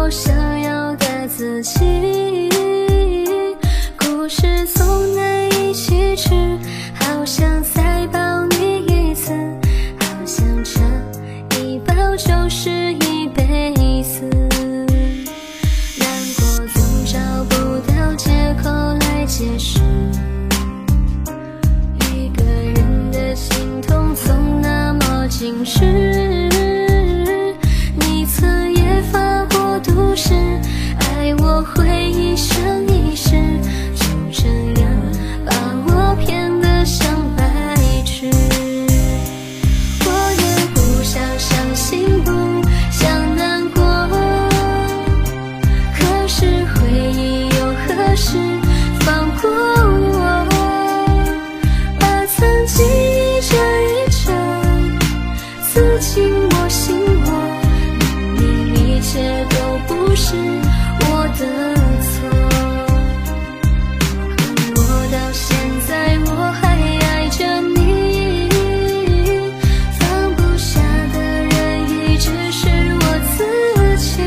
想要的自己。故事总能一起吃，好想再抱你一次，好像这一抱就是一辈子。难过总找不到借口来解释，一个人的心痛总那么近视。你曾也发过毒誓，爱我会一生一世，就这样把我骗得像白痴。我也不想伤心，不想难过，可是回忆又何时放过我？把曾经一针一针刺进我心窝，明明一切都不是我的错。我到现在我还爱着你，放不下的人一直是我自己，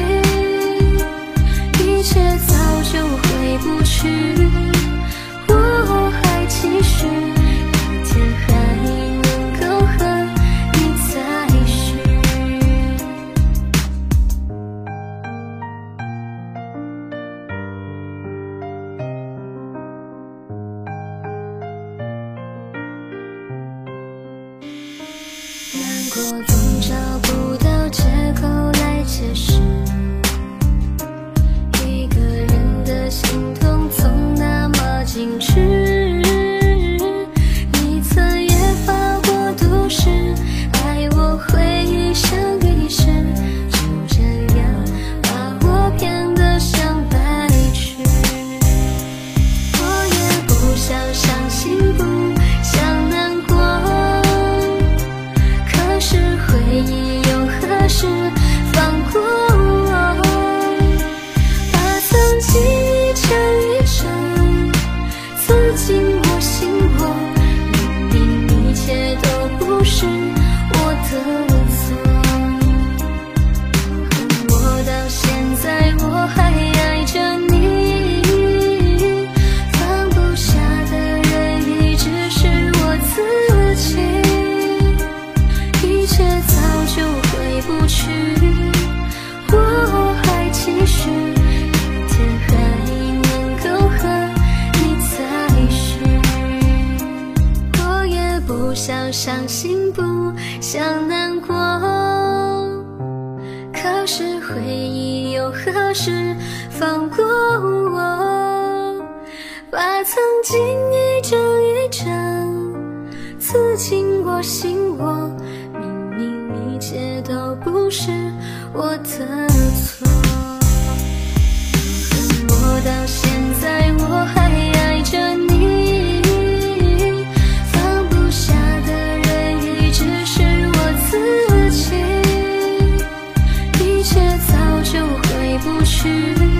一切早就回不去，我还继续，有天还能够和你再续。难过总找不到借口来解释，一个人的心痛总那么近视。你曾也发过毒誓，爱我会一生一世，就这样把我骗得像白痴。我也不想伤心，不想难过，可是回忆又何时放过我？把曾经一针一针刺进我心窝，明明一切都不是我的错。我到现在我还爱着你，放不下的人一直是我自己，一切早就回不去，我还继续，有天还能够和你再续。我也不想伤心，不想难过，可是回忆又何时放过我？把曾经一针一针刺进我心窝，明明一切都不是我的错。我到现在我还爱着你，放不下的人一直是我自己，一切早就回不去，